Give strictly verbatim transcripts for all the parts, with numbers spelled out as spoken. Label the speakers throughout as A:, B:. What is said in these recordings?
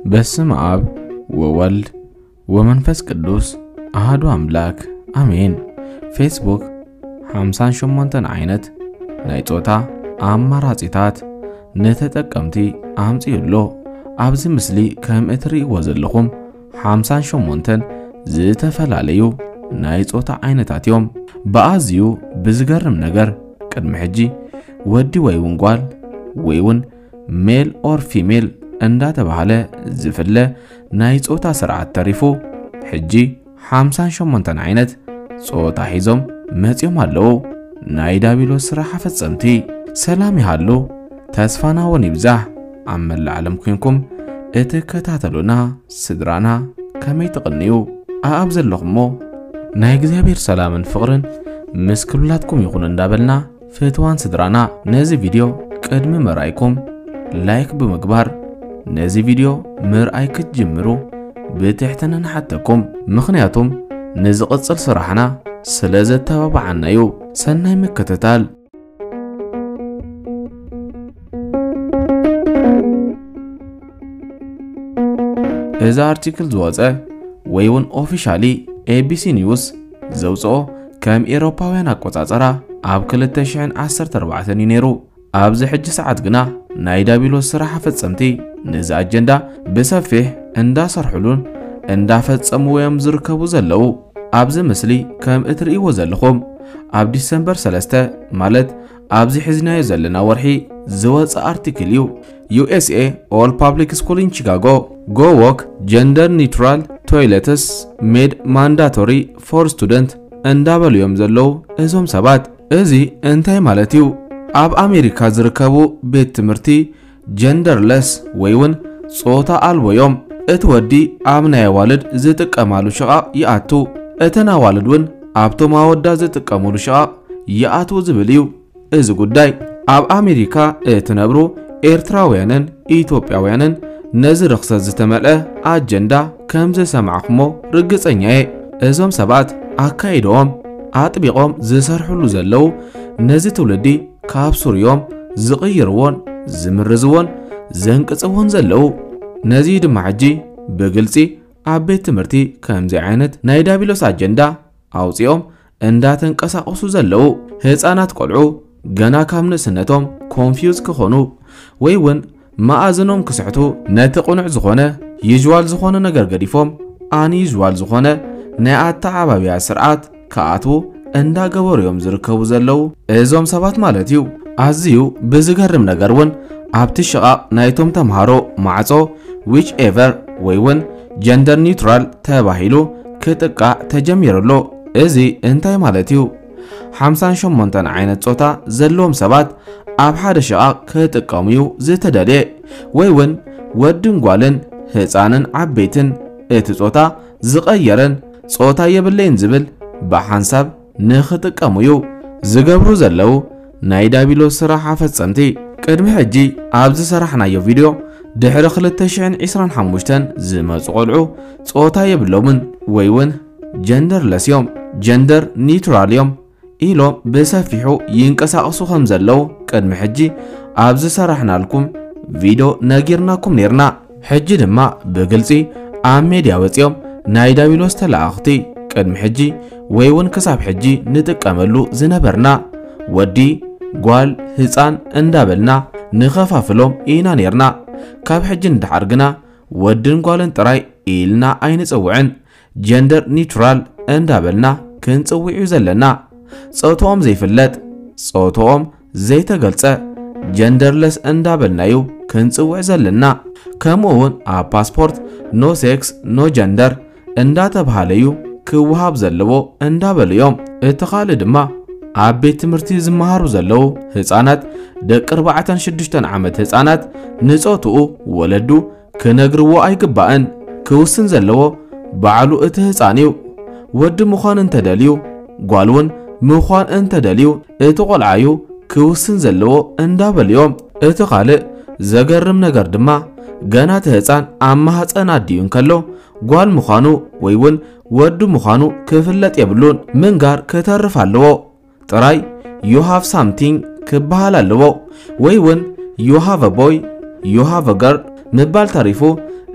A: በስመ አብ ወወልድ ወመንፈስ ቅዱስ አሐዱ አምላክ አሜን። ፌስቡክ ሃምሳ ወሰመንተ አይነት ናይ ጾታ አማራጺታት ነተጠቀምቲ አምጽዩሎ ኣብዚ ምስሊ ከም እትሪእዎ ዘለኹም ሃምሳ ወሰመንተ ዝተፈላለዩ ናይ ጾታ ዓይነታት እዮም። በአዝዩ ብዝገርም ነገር ቅድሚ ሕጂ ወዲ ወይ ወንጓል ወይውን ሜል ኦር ፊሜል እንዳተባለ ዝፍለ ናይ ጾታ ስርዓት ተሪፉ ሕጂ ሃምሳ ወሰመንተ ዓይነት ጾታ ሒዞም መጽዮም አለው። ናይ ዳቢሎስ ስራሕ ፈጸምቲ ሰላም ይሃሉ ተስፋና ወንብዛህ አመላ ዓለም ኮይንኩም እትከታተሉና ስድራና ከመይ ተቀንዩ አብ ዘለኹሞ ናይ እግዚአብሔር ሰላምን ፍቅርን ምስክሉላትኩም ይኹን እንዳበልና ፍትዋን ስድራና ነዚ ቪዲዮ ቅድሚ መራይኩም ላይክ ብምግባር ነዚ ቪዲዮ ምርአይ ክትጅምሩ ብትሕትና ንሓተኩም። ምክንያቱም ንዝቅጽል ስራሕና ስለዘተባባዓናዩ ሰናይ መከታተል። እዚ አርቲክል ዝወፀ ወይውን ኦፊሻሊ ኤቢሲ ኒውስ ዘውፅኦ ከም ኤሮፓውያን አቆጻጸራ ኣብ ክልተ ሽሕ ዓሰርተ ኣርባዕተ ነይሩ። ኣብዚ ሕጂ ሰዓት ግና ናይ ዳቢሎስ ስራሕ ፈጸምቲ ነዚ አጀንዳ በሰፊሕ እንዳሰርሑሉን እንዳፈጸሙዎም ዝርከቡ ዘለው። ኣብዚ ምስሊ ከም እትሪእዎ ዘለኹም ኣብ ዲሰምበር ሰለስተ ማለት ኣብዚ ሕዝናዮ ዘለና ወርሒ ዝወፀ አርቲክል እዩ። ዩኤስኤ ኦል ፐብሊክ ስኩል ኢን ቺካጎ ጎ ዎክ ጀንደር ኒውትራል ቶይሌትስ ሜድ ማንዳቶሪ ፎር ስቱደንት እንዳበልዮም ዘለው እዞም ሰባት። እዚ እንታይ ማለት እዩ? ኣብ አሜሪካ ዝርከቡ ቤት ትምህርቲ ጀንደርለስ ወይውን ጾታ አልቦዮም እትወዲ ኣብ ናይ ዋልድ ዝጥቀማሉ ሸቃቅ ይኣቱ እተና ዋልድውን ኣብቶም ኣወዳ ዝጥቀሙሉ ሸቃቅ ይኣቱ ዝብል እዩ። እዚ ጉዳይ ኣብ አሜሪካ እትነብሩ ኤርትራውያንን ኢትዮጵያውያንን ነዚ ርክሰት ዝተመልአ አጀንዳ ከም ዝሰማዕኹሞ ርግጸኛ እየ። እዞም ሰባት አካይዶም አጥቢቆም ዝሰርሑሉ ዘለው ነዚ ትውልዲ ካብ ሱርዮም ዝቕይርዎን ዝምርዝዎን ዘንቅጽዎን ዘለው። ነዚ ድማ ሕጂ በግልጺ ኣብ ቤት ትምህርቲ ከምዚ ዓይነት ናይ ዳቢሎስ አጀንዳ አውጽኦም እንዳተንቀሳቀሱ ዘለው። ህፃናት ቆልዑ ገና ካብ ንእስነቶም ኮንፊውዝ ክኾኑ ወይውን ማኣዝኖም ክስሕቱ ነቲ ቁኑዕ ዝኾነ ይጅዋል ዝኾነ ነገር ገዲፎም አን ይጅዋል ዝኾነ ናይ ኣተዓባብያ ስርዓት ከኣትዉ እንዳገበሩዮም ዝርከቡ ዘለው እዞም ሰባት ማለት እዩ። ኣዝዩ ብዝገርም ነገርውን ኣብቲ ሸቃቅ ናይቶም ተምሃሮ ማዕጾ ዊች ኤቨር ወይውን ጀንደር ኒውትራል ተባሂሉ ክጥቃዕ ተጀሚሩሎ። እዚ እንታይ ማለት እዩ? ሃምሳ ወሰመንተ ዓይነት ጾታ ዘለዎም ሰባት ኣብ ሓደ ሸቃቅ ክጥቀሙ እዩ ዝተደልየ ወይውን ወድን ጓልን ህፃንን ዓበይትን እቲ ጾታ ዝቀየረን ጾታ የብለይን ዝብል ብሓንሳብ ንኽጥቀሙ እዩ ዝገብሩ ዘለው ናይ ዳቢሎስ ስራሕ ፈጸምቲ። ቅድሚ ሕጂ ኣብዚ ሰራሕናዮ ቪድዮ ድሕሪ ክልተ ሽሕ ዒስራን ሓሙሽተ ዝመጹ ቆልዑ ጾታ የብሎምን ወይውን ጀንደርለስ እዮም ጀንደር ኒውትራል እዮም ኢሎም ብሰፊሑ ይንቀሳቀሱ ከም ዘለው ቅድሚ ሕጂ ኣብዚ ሰራሕናልኩም ቪድዮ ነጊርናኩም ነርና። ሕጂ ድማ ብግልጺ ኣብ ሜድያ ወጽዮም ናይ ዳቢሎስ ተላእኽቲ ቅድሚ ሕጂ ወይውን ክሳብ ሕጂ ንጥቀመሉ ዝነበርና ወዲ ጓል ህፃን እንዳበልና ንኸፋፍሎም ኢና ነርና። ካብ ሕጂ እንድሓር ግና ወድን ጓልን ጥራይ ኢልና ኣይንጽውዕን ጀንደር ኒውትራል እንዳበልና ክንጽውዑ ዘለና። ጾታኦም ዘይፍለጥ ጾታኦም ዘይተገልጸ ጀንደርለስ እንዳበልናዩ ክንጽውዕ ዘለና። ከምኡውን ኣብ ፓስፖርት ኖ ሴክስ ኖ ጀንደር እንዳተባሃለዩ ክውሃብ ዘለዎ እንዳበልዮም። እቲ ኻልእ ድማ ኣብ ቤት ትምህርቲ ዝመሃሩ ዘለው ህፃናት ደቂ ኣርባዕተ ሽዱሽተ ዓመት ህፃናት ንጾትኡ ወለዱ ክነግርዎ ኣይግባእን ክውስን ዘለዎ ባዕሉ እቲ ህፃን እዩ። ወዲ ምዃን እንተደልዩ ጓልውን ምዃን እንተደልዩ እቲ ቆልዓዩ ክውስን ዘለዎ እንዳበልዮም። እቲ ኻልእ ዘገርም ነገር ድማ ገና እቲ ህፃን ኣብ ማህፀን ኣድዩ እንከሎ ጓል ምዃኑ ወይውን ወዲ ምዃኑ ክፍለጥ የብሉን። ምንጋር ከተርፍ ኣለዎ ጥራይ you have something ክበሃል ኣለዎ ወይውን you have a boy you have a girl ምባል ታሪፉ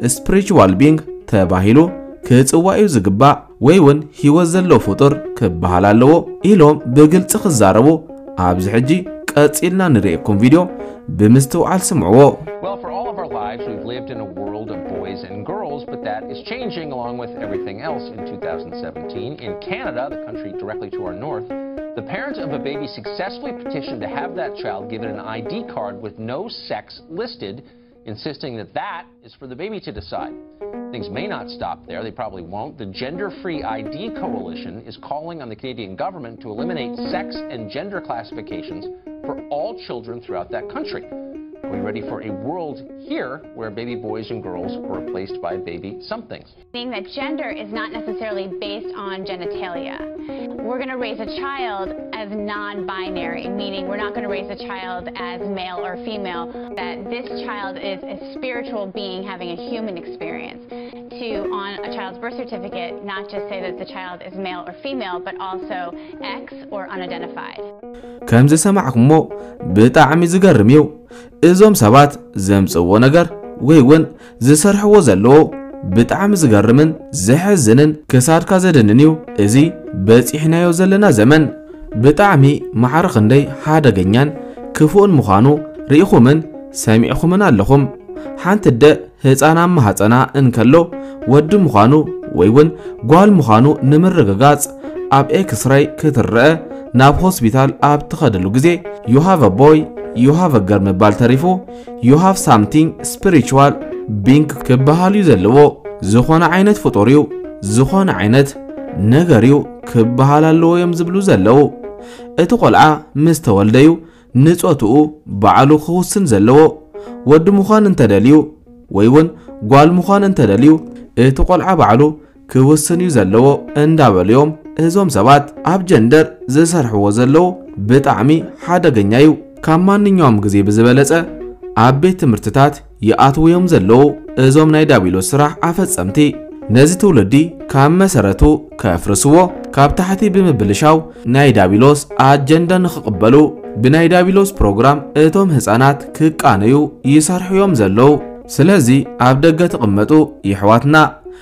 A: spiritual being ተባሂሉ ክጽዋዩ ዝግባ ወይውን ህይወት ዘሎ ፍጡር ክበሃል ኣለዎ ኢሎም በግልጽ ክዛረቡ ኣብዚ ሕጂ ቀጽልና ንሪኤኩም ቪድዮ ብምስትውዓል ስምዕዎ
B: Well, for all of our lives, we've lived in a world of boys and girls, but that is changing along with everything else in two thousand seventeen. In Canada, the country directly to our north, the parent of a baby successfully petitioned to have that child given an I D card with no sex listed, insisting that that is for the baby to decide. Things may not stop there, they probably won't. The Gender Free I D Coalition is calling on the Canadian government to eliminate sex and gender classifications for all children throughout that country. Are we ready for a world here where baby boys and girls are replaced by baby somethings?
C: Meaning that gender is not necessarily based on genitalia. We're going to raise a child as non-binary, meaning we're not going to raise a child as male or female, that this child is a spiritual being having a human experience. To, on a child's birth certificate, not just say that the child is male or female, but also X or unidentified.
A: ከም ዝሰማዕኩሞ ብጣዕሚ ዝገርም እዩ እዞም ሰባት ዘምጽዎ ነገር ወይ እውን ዝሰርሕዎ ዘለዎ ብጣዕሚ ዝገርምን ዝሕዝንን ክሳድካ ዘደንን እዩ እዚ በፂሕናዮ ዘለና ዘመን ብጣዕሚ ማዕረኽ እንደይ ሓደገኛን ክፉእን ምዃኑ ርኢኹምን ሰሚዕኹምን ኣለኹም ሓንቲ ደ ህፃና ማህፀና እንከሎ ወዲ ምዃኑ ወይ እውን ጓል ምዃኑ ንምርግጋጽ ኣብ ኤክስራይ ክትረአ ናብ ሆስፒታል ኣብ ትኸደሉ ግዜ you have a boy you have a girl መባል ተሪፉ you have something spiritual being ክበሃል እዩ ዘለዎ ዝኾነ ዓይነት ፍጡር እዩ ዝኾነ ዓይነት ነገር እዩ ክበሃል ኣለዎ እዮም ዝብሉ ዘለው እቲ ቆልዓ ምስ ተወልደዩ ንጾትኡ ባዕሉ ክውስን ዘለዎ ወዲ ምዃን እንተደልዩ ወይ እውን ጓል ምዃን እንተደልዩ እቲ ቆልዓ ባዕሉ ክውስን እዩ ዘለዎ እንዳበልዮም እዞም ሰባት ኣብ ጀንደር ዝሰርሕዎ ዘለው ብጣዕሚ ሓደገኛ እዩ ካብ ማንኛውም ግዜ ብዝበለጸ ኣብ ቤት ትምህርትታት ይኣትውዮም ዘለው እዞም ናይ ዳቢሎስ ስራሕ ኣፈጸምቲ ነዚ ትውልዲ ካብ መሰረቱ ከፍርስዎ ካብ ታሕቲ ብምብልሻው ናይ ዳቢሎስ ኣጀንዳ ንኽቕበሉ ብናይ ዳቢሎስ ፕሮግራም እቶም ህፃናት ክቃነዩ ይሰርሕዮም ዘለው ስለዚ ኣብ ደገ ተቐመጡ ይሕዋትና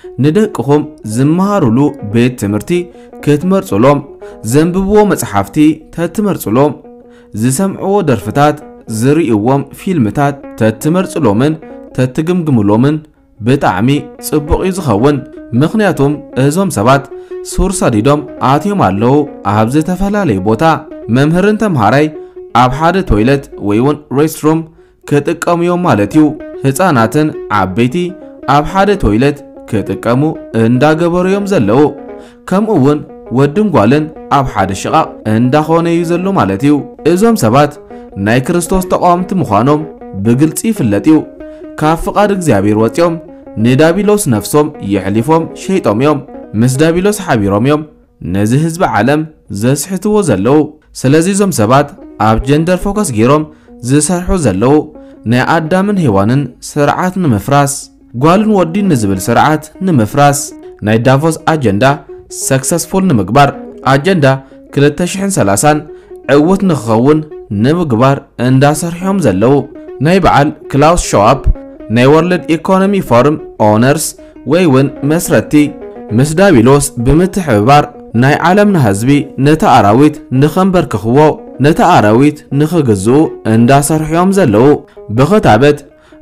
A: ንደቅኹም ዝመሃሩሉ ቤት ትምህርቲ ክትመርጹሎም ዘንብብዎ መጽሓፍቲ ተትመርጹሎም ዝሰምዕዎ ደርፍታት ዝርእዎም ፊልምታት ተትመርጹሎምን ተትግምግምሎምን ብጣዕሚ ጽቡቕ እዩ ዝኸውን ምኽንያቱም እዞም ሰባት ሱር ሰዲዶም ኣትዮም ኣለዉ ኣብ ዝተፈላለዩ ቦታ መምህርን ተምሃራይ ኣብ ሓደ ቶይለት ወይ እውን ሬስትሩም ክጥቀሙ እዮም ማለት እዩ ህፃናትን ዓበይቲ ኣብ ሓደ ቶይለት ክጥቀሙ እንዳገበሩ እዮም ዘለው ከምኡ እውን ወድን ጓልን ኣብ ሓደ ሽቓቕ እንዳኾነ እዩ ዘሎ ማለት እዩ እዞም ሰባት ናይ ክርስቶስ ተቃዋምቲ ምዃኖም ብግልጽ ይፍለጥ እዩ ካብ ፍቓድ እግዚአብሔር ወፂኦም ንዳቢሎስ ነፍሶም ይሕሊፎም ሸይጦም እዮም ምስ ዳቢሎስ ሓቢሮም እዮም ነዚ ህዝቢ ዓለም ዘስሕትዎ ዘለው ስለዚ እዞም ሰባት ኣብ ጀንደር ፎከስ ገይሮም ዝሰርሑ ዘለው ናይ ኣዳምን ሔዋንን ስርዓት ንምፍራስ ጓልን ወዲን ንዝብል ስርዓት ንምፍራስ ናይ ዳቮስ ኣጀንዳ ሰክሰስፉል ንምግባር ኣጀንዳ ክልተ ሽሕ ሰላሳ ዕውት ንኽኸውን ንምግባር እንዳሰርሕዮም ዘለው ናይ በዓል ክላውስ ሾዋፕ ናይ ወርልድ ኢኮኖሚ ፎረም ኦነርስ ወይ እውን መስረቲ ምስ ዳቢሎስ ብምትሕብባር ናይ ዓለምና ህዝቢ ነታ ኣራዊት ንኸንበርክኽዎ ነታ ኣራዊት ንኽግዝኡ እንዳሰርሕዮም ዘለው ብኽታበት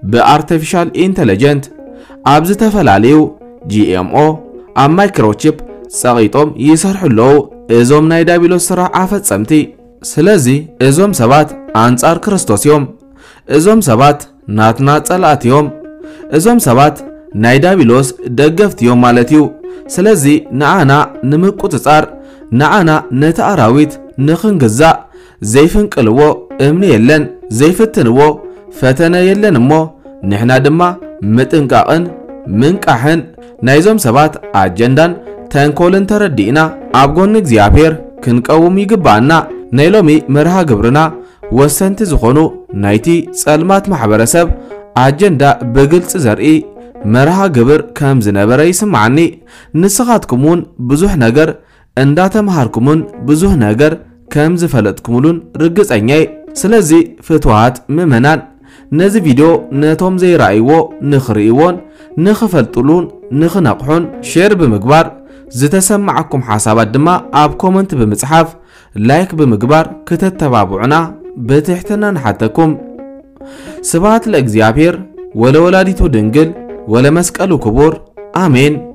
A: ብኣርቲፊሻል ኢንተለጀንት ኣብ ዝተፈላለዩ ጂኤምኦ ኣብ ማይክሮቺፕ ጸቂጦም ይሰርሕለው እዞም ናይ ዳቢሎስ ስራሕ ኣፈጸምቲ ስለዚ እዞም ሰባት አንጻር ክርስቶስ እዮም እዞም ሰባት ናትና ጸላእት እዮም እዞም ሰባት ናይ ዳቢሎስ ደገፍቲ እዮም ማለት እዩ ስለዚ ንኣና ንምቁጽጻር ንኣና ነታ ኣራዊት ንኽንግዛእ ዘይፍንቅልዎ እምኒ የለን ዘይፍትንዎ ፈተነ የለን እሞ ንሕና ድማ ምጥንቃቕን ምንቃሕን ናይዞም ሰባት ኣጀንዳን ተንኮልን ተረዲእና ኣብ ጎኒ እግዚአብሔር ክንቀውም ይግባአና ናይ ሎሚ መርሃ ግብርና ወሰንቲ ዝኾኑ ናይቲ ጸልማት ማሕበረሰብ ኣጀንዳ በግልጽ ዘርኢ መርሃ ግብር ከም ዝነበረ ይስማዓኒ ንስኻትኩምን ብዙሕ ነገር እንዳተማሃርኩምን ብዙሕ ነገር ከም ዝፈለጥኩሙሉን ርግጸኛ ስለዚ ፍትዋት ምእመናን نزي فيديو نتوم زي رأيوو نخريوون نخفلطلون نخنقحون شير بمقبار زتسمعكم حسابات دما اب كومنت بمصحف لايك بمقبار كتتبابعنا بتحتنا نحتكم سبات لأግዚአብሔር ولا ولاديتو دنجل ولا مسكالو كبور آمين